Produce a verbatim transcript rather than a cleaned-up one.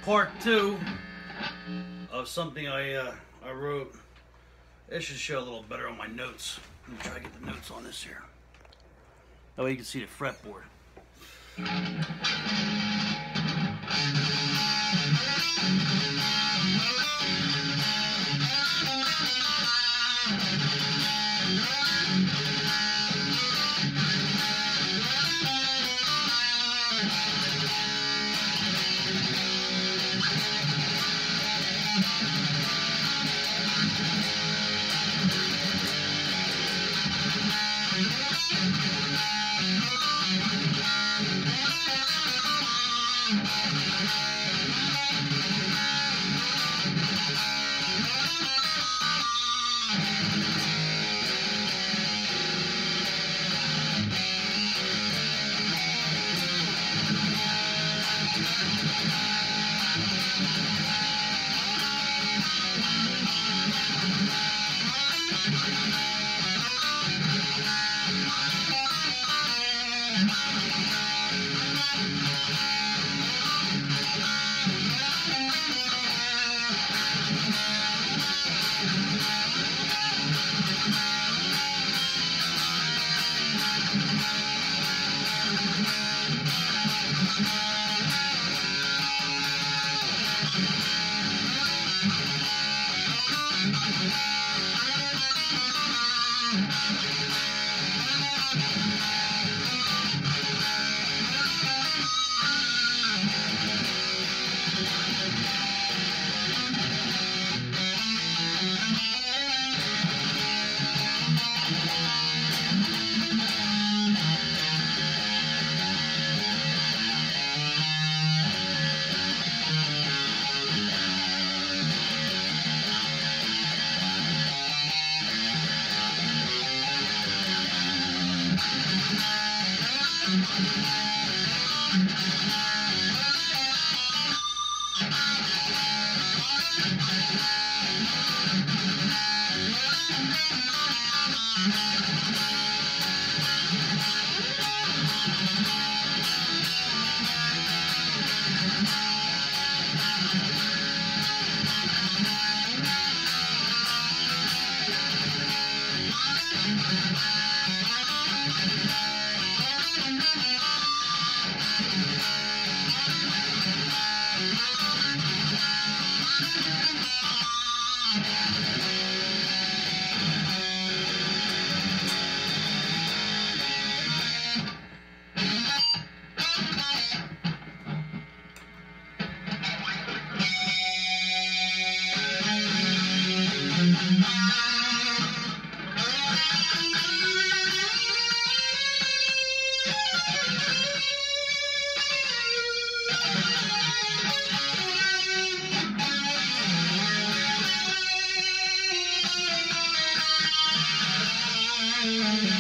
part two of something I uh, I wrote. This should show a little better on my notes. Let me try to get the notes on this here. That way you can see the fretboard. Thank you.